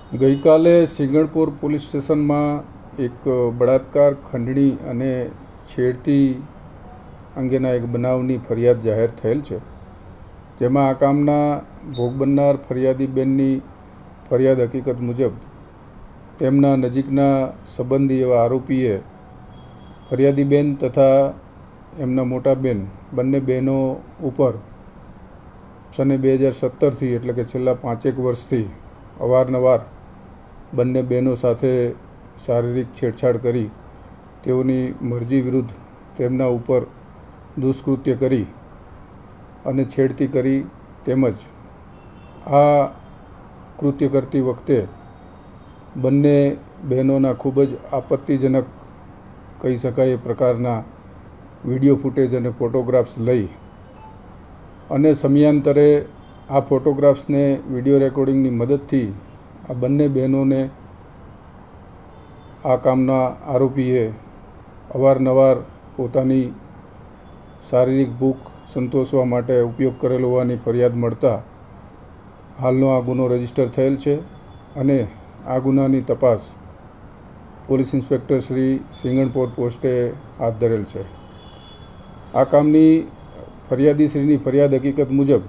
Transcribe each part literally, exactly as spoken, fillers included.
गई काले सिंगणपुर police station में एक बलात्कार खंडणी अने छेड़ती अंगेना एक बनावनी फरियाद जाहिर थयेल छे, जेमां आ कामना भोग बननार फरियादी बेननी फरियाद हकीकत मुजब तेमना नजीकना संबंधी एवा आरोपीए फरियादी बेन तथा एमना मोटा बेन बंने बहनों उपर सने बे हज़ार सत्तर थी एटले के छेल्ला पांचेक वर्षथी अवारनवार बंने बहनों साथे शारीरिक छेड़छाड़ करी तेओनी मरजी विरुद्ध तेमना उपर दुष्कृत्य करी अने छेड़ती करी तेमज आ कृत्य करती वखते बंने बहनों खूबज आपत्तिजनक कही शकाय ए प्रकारना विडियो फूटेज अने फोटोग्राफ्स लई अने समयांतरे आ फोटोग्राफ्स ने विडियो रेकॉर्डिंग की मदद थी आ बंने बहनों ने आ कामना आरोपीए अवारनवार पोतानी शारीरिक भूख संतोषवा माटे उपयोग करेल होवानी फरियाद मळता हालनो आ गुनो रजिस्टर थयेल छे अने आ गुनानी तपास पोलीस इंस्पेक्टर श्री सिंगणपुर पोस्टे हाथ धरेल छे। आ कामनी फरियादी श्रीनी फरियाद हकीकत मुजब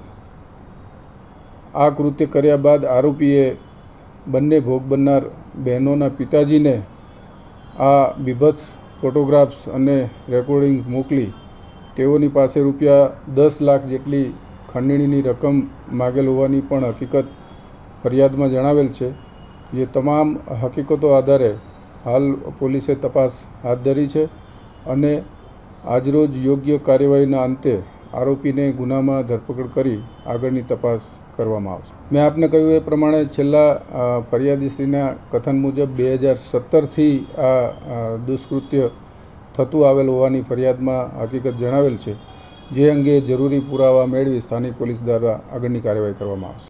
आ कृत्य कर्या बाद आरोपीए बंने भोग बननार बहनों पिताजी ने आ बीभत्स फोटोग्राफ्स अने रेकॉर्डिंग मोकली तेओनी पासे रुपया दस लाख जेटली खंडणीनी रकम मागेल होवानी पण हकीकत फरियाद में जणावेल छे। जे तमाम हकीकतों आधारे हाल पोलीसे तपास हाथ धरी छे अने आजरोज योग्य कार्यवाहीना अंते आरोपी ने गुना में धरपकड़ करी आगळनी तपास करवामां आवशे। मैं आपने कह्युं ए प्रमाणे छेल्ला फरियादीश्रीना कथन मुजब बे हज़ार सत्तर थी आ दुष्कृत्य थतुं आवेल होवानी फरियादमां हकीकत जणावेल छे, जे अंगे जरूरी पुरावा मेळवी स्थानिक पोलीस द्वारा आगळनी कार्यवाही करवामां आवशे।